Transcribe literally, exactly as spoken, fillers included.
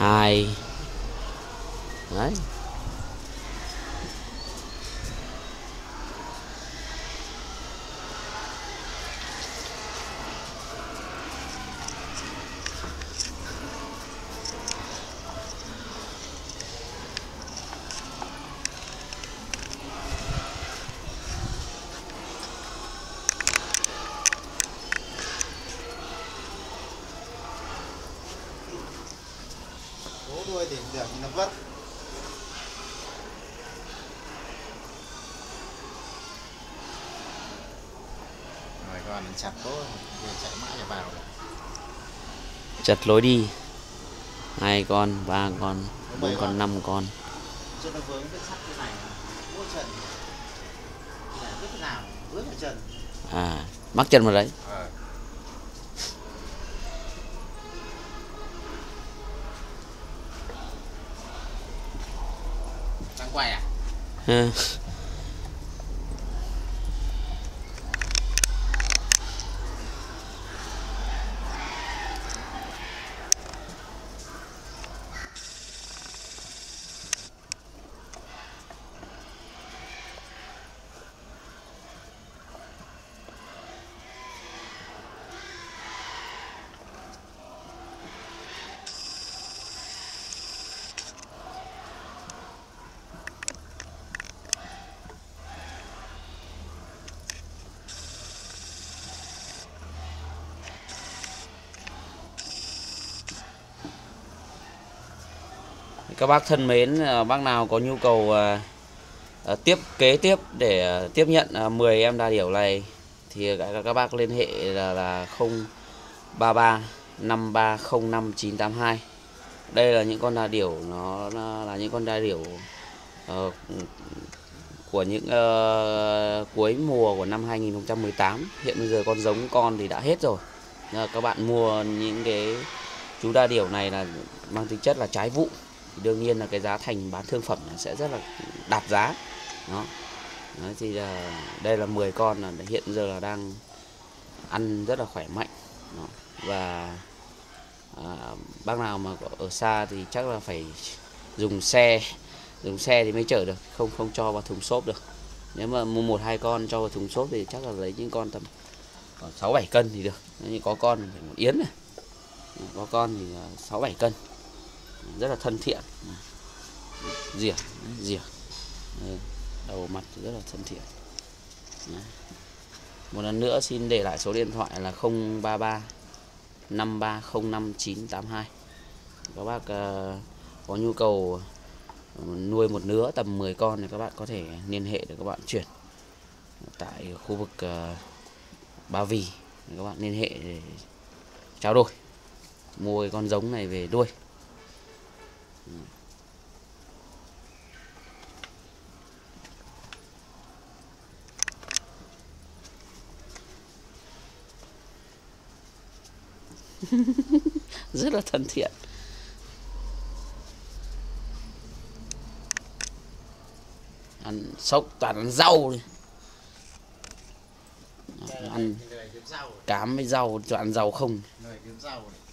hai. Đấy. Bố đuôi thì được nó vất. Rồi con chặt bố rồi chạy mãi cho vào rồi. Chặt lối đi. Hai con, ba con, bốn con, năm con. Cho nó vướng cái sắt cái này, vỗ trần. Là biết thế nào, vướng ở trần. À, mắc chân vào đấy. Ờ. Đang quay à? Ha. Các bác thân mến, bác nào có nhu cầu uh, uh, tiếp kế tiếp để uh, tiếp nhận uh, mười em đà điểu này thì các, các bác liên hệ là, là không ba ba năm ba không năm chín tám hai. Đây là những con đà điểu, nó, nó là những con đà điểu uh, của những uh, cuối mùa của năm hai nghìn không trăm mười tám. Hiện bây giờ con giống con thì đã hết rồi. Nên các bạn mua những cái chú đà điểu này là mang tính chất là trái vụ, thì đương nhiên là cái giá thành bán thương phẩm sẽ rất là đạt giá. Đó. Đó thì là đây là mười con là hiện giờ là đang ăn rất là khỏe mạnh. Đó. Và à, bác nào mà ở xa thì chắc là phải dùng xe dùng xe thì mới chở được, không không cho vào thùng xốp được. Nếu mà mua một hai con cho vào thùng xốp thì chắc là lấy những con tầm sáu bảy cân thì được. Nếu có con thì phải một yến này, có con thì sáu bảy cân, rất là thân thiện, rỉa rỉa đầu mặt rất là thân thiện. Đấy. Một lần nữa xin để lại số điện thoại là không ba ba năm ba không năm chín tám hai. Các bác uh, có nhu cầu nuôi một nứa tầm mười con thì các bạn có thể liên hệ để các bạn chuyển tại khu vực uh, Ba Vì. Các bạn liên hệ để trao đổi mua cái con giống này về nuôi. Rất là thân thiện. Ăn sốc toàn ăn rau đi. Ăn cám với rau, toàn ăn rau không.